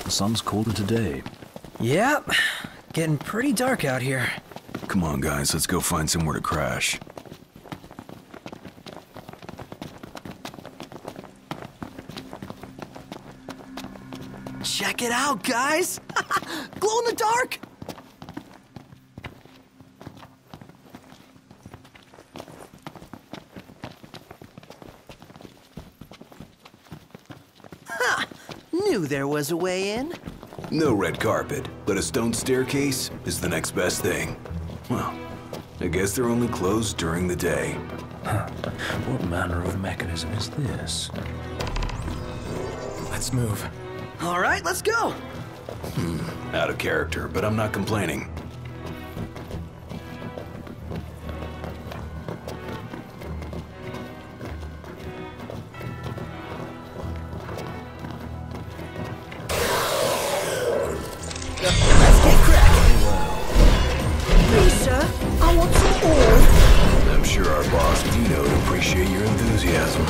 The sun's called it a day. Yep. Getting pretty dark out here. Come on, guys, let's go find somewhere to crash. Check it out, guys! Glow in the dark! Ha! Knew there was a way in. No red carpet, but a stone staircase is the next best thing. Well, I guess they're only closed during the day. What manner of mechanism is this? Let's move. All right, let's go! Out of character, but I'm not complaining. Let's get cracking! Please, sir, I want some oil. I'm sure our boss Dino would appreciate your enthusiasm.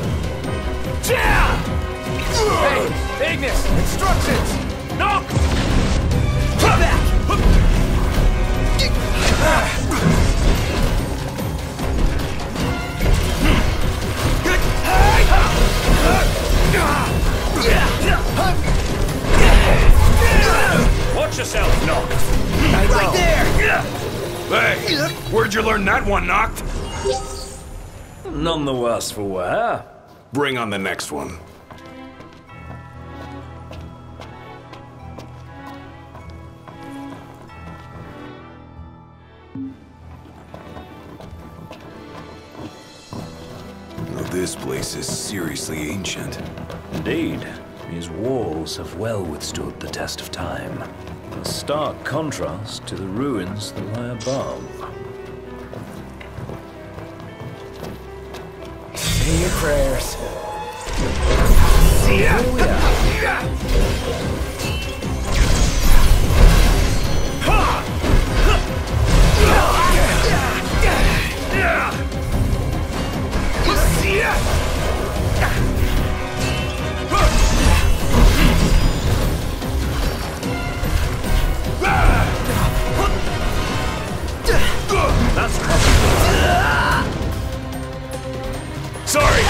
Hey, Ignis! Instructions! Knock! Get back! Watch yourself, Knock! Right there! Hey, where'd you learn that one, Noct? None the worse for wear. Bring on the next one. Well, this place is seriously ancient. Indeed, these walls have well withstood the test of time. A stark contrast to the ruins that lie above. Say your prayers. That's sorry!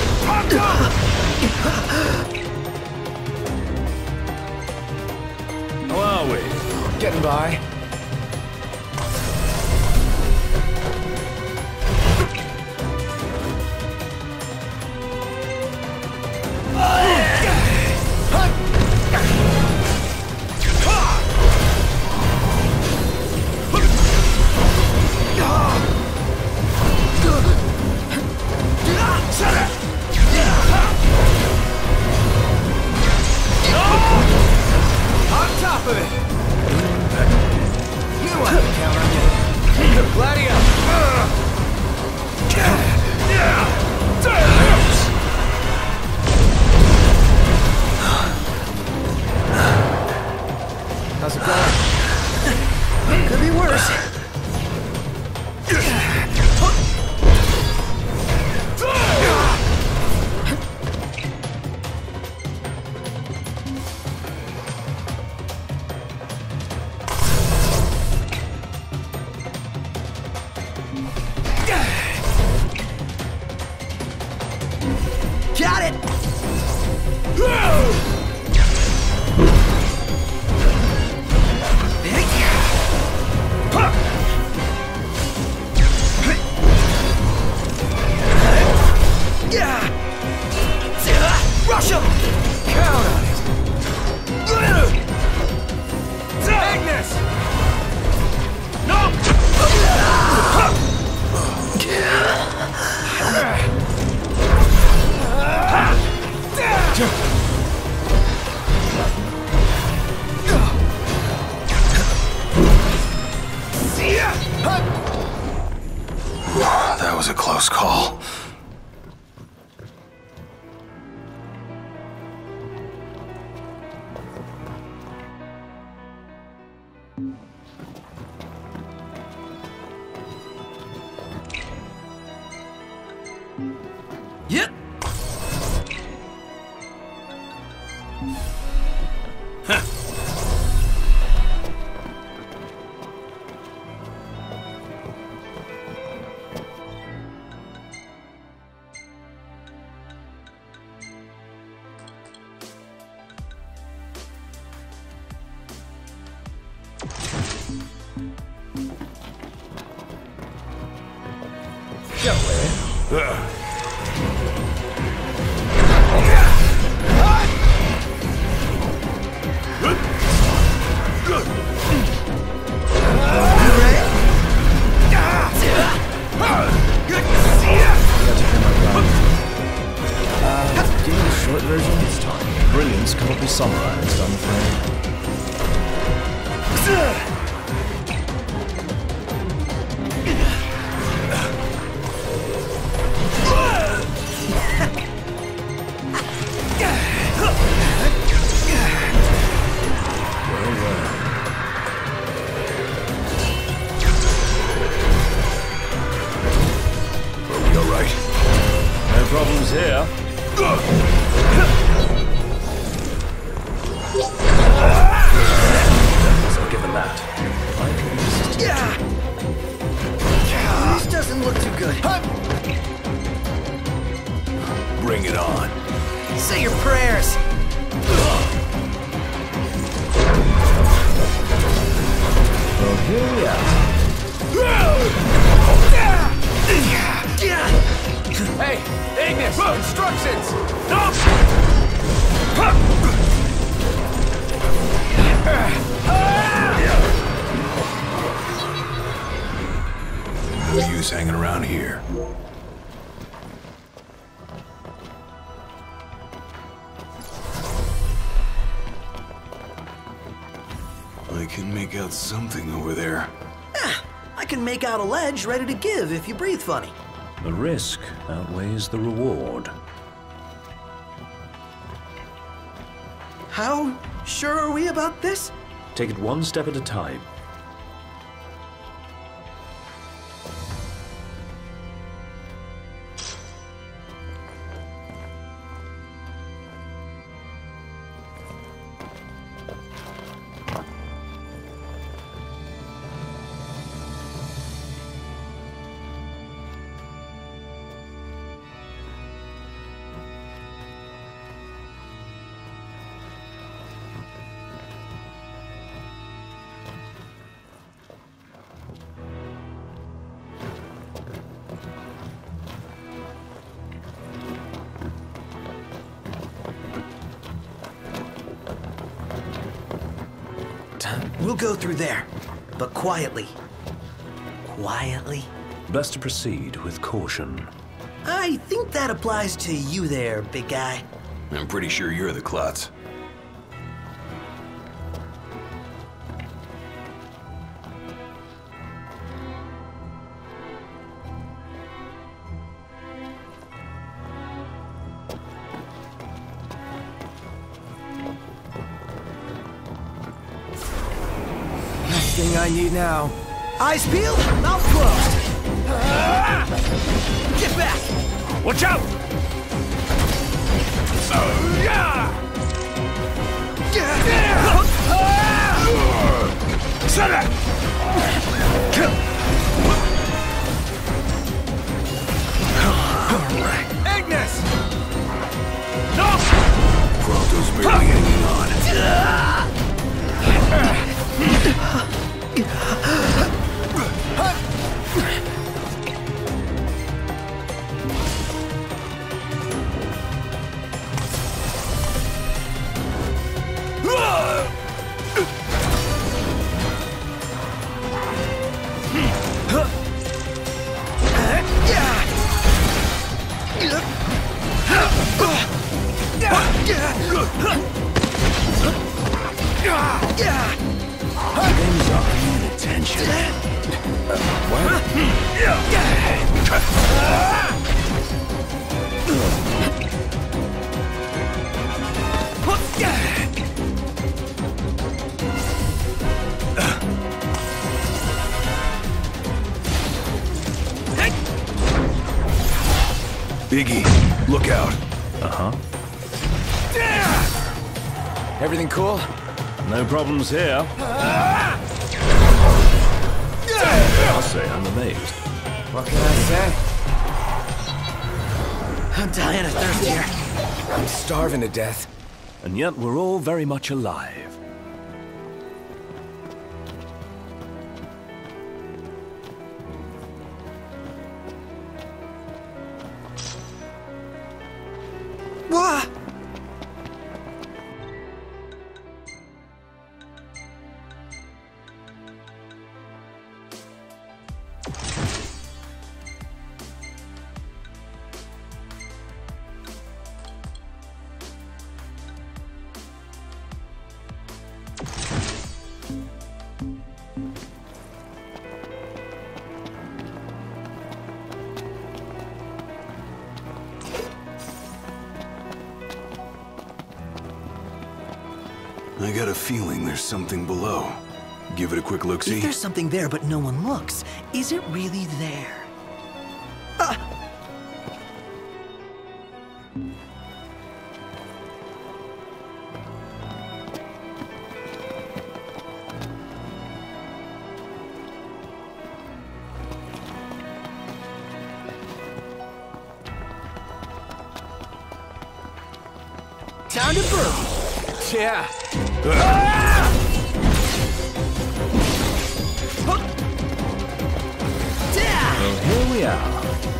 How are we? Getting by. How's it going? Could be worse. Got it! Rush him! Count on it! Ignis! No! Give me the short version. It's time. Brilliance cannot be summarized, I'm afraid. Are we all right? No problems here. So given that, I can resist. This doesn't look too good. Bring it on. Say your prayers. Well, here we are. Hey, Ignis! Instructions! No use hanging around here. I can make out something over there. I can make out a ledge ready to give if you breathe funny. The risk outweighs the reward. How sure are we about this? Take it one step at a time. We'll go through there, but quietly. Quietly? Best to proceed with caution. I think that applies to you there, big guy. I'm pretty sure you're the klutz. Last thing I need now. Eyes peeled, mouth closed. Get back! Watch out! Ignis! No! Proto's barely hanging on. Things are paying attention. Biggie, look out. Uh-huh. Everything cool? No problems here. I'll say I'm amazed. What can I say? I'm dying of thirst here. I'm starving to death. And yet we're all very much alive. I got a feeling there's something below. Give it a quick look-see. If there's something there but no one looks, is it really there? Time to boogie. Yeah. Well, here we are.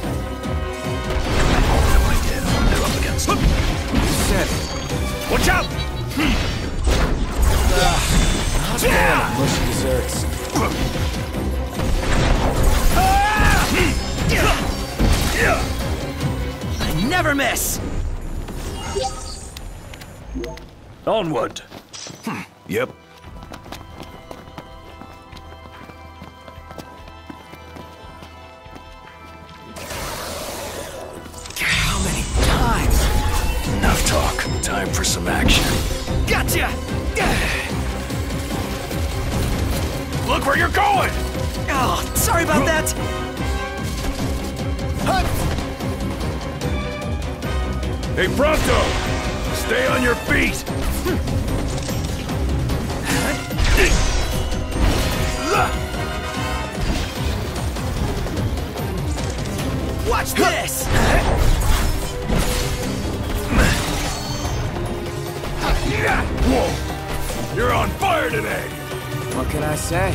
No idea what they're up against. Watch out! Mushy desserts. I never miss! Onward. Yep. How many times? Enough talk. Time for some action. Gotcha! Look where you're going! Oh, sorry about that! Hey, Pronto! Stay on your feet! Watch this! Whoa! You're on fire today! What can I say?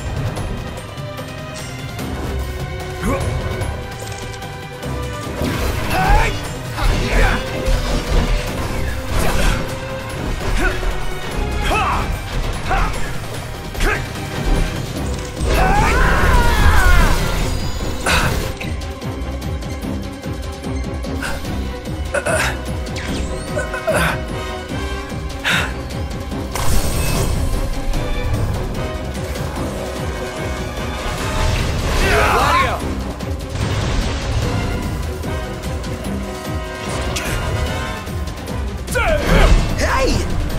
Hey!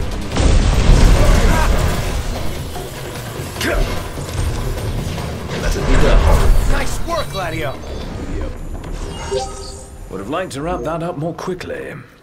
Let it be done. Nice work, Gladio! Would have liked to wrap that up more quickly.